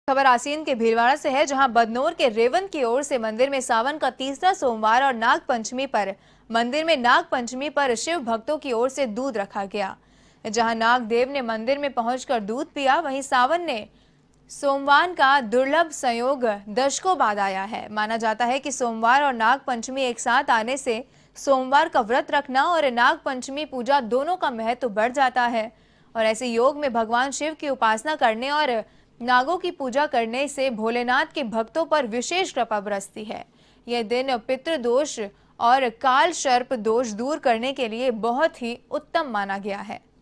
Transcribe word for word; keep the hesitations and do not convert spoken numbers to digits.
खबर आसीन के भीलवाड़ा से है, जहां बदनोर के रेवन की ओर से मंदिर में सावन का तीसरा सोमवार और नाग पंचमी पर मंदिर में नाग पंचमी पर शिव भक्तों की ओर से दूध रखा गया। जहां नाग देव ने मंदिर में पहुंचकर दूध पिया, वहीं सावन ने सोमवार का दुर्लभ संयोग दशकों बाद आया है। माना जाता है कि सोमवार और नाग पंचमी एक साथ आने से सोमवार का व्रत रखना और नाग पंचमी पूजा दोनों का महत्व बढ़ जाता है और ऐसे योग में भगवान शिव की उपासना करने और नागों की पूजा करने से भोलेनाथ के भक्तों पर विशेष कृपा बरसती है। यह दिन पितृ दोष और काल सर्प दोष दूर करने के लिए बहुत ही उत्तम माना गया है।